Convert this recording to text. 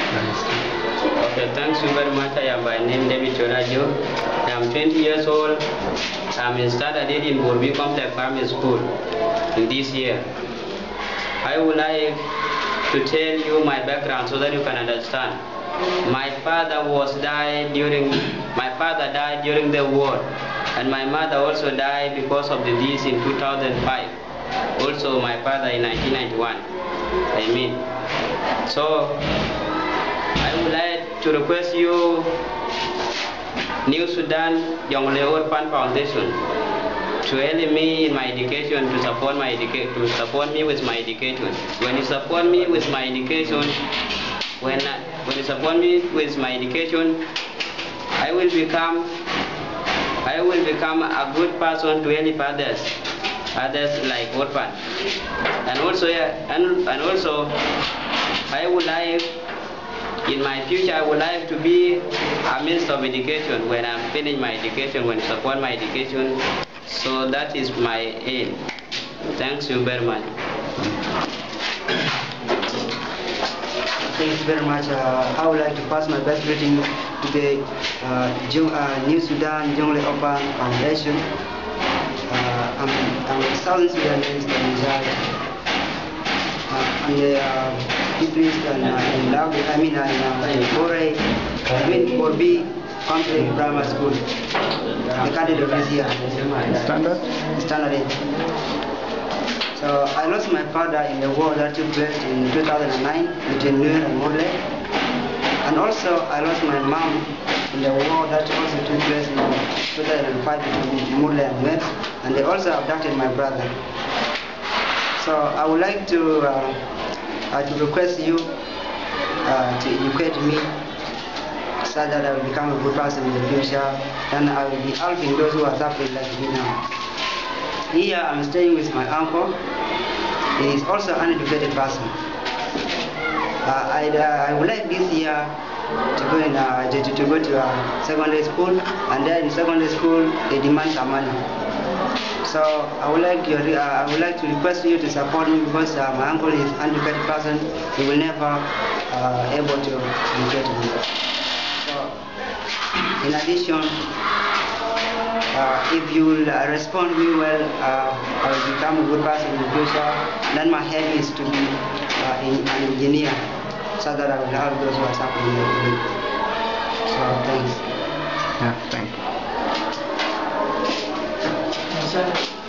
Okay, thanks you very much. I am by name David Chorajo. I am 20 years old. I am studying in Borbi Complex Primary School in this year. I would like to tell you my background so that you can understand. My father died during the war, and my mother also died because of the disease in 2005. Also, my father in 1991. I mean, so I would like to request you, New Sudan Young Orphan Foundation, to help me in my education, to support me with my education. When you support me with my education, when you support me with my education, I will become a good person to help others like orphan. And also I would like, in my future, I would like to be a minister of education when I'm finished my education, when you support my education. So that is my aim. Thanks you very much. Thanks very much. I would like to pass my best greeting to the New Sudan Jungle Orphan Foundation. I'm a Southern Sudanese and people in Borbi Complex Primary School. The candidate of this year. Standard 8. So I lost my father in the war that took place in 2009 between Nuer and Murle. And also I lost my mom in the war that also took place in 2005 between Murle and Nuer. And they also abducted my brother. So I would like to request you to educate me so that I will become a good person in the future, and I will be helping those who are suffering like me now. Here I'm staying with my uncle. He is also an uneducated person. I would like this year to go to secondary school, and then in secondary school they demand some money. So I would like to request you to support me, because my uncle is an uneducated person. He will never able to educate me. So in addition, if you will respond me well, I will become a good person in the future. Then my aim is to be an engineer, so that I will help those who are suffering. So thanks. Yeah, thank you.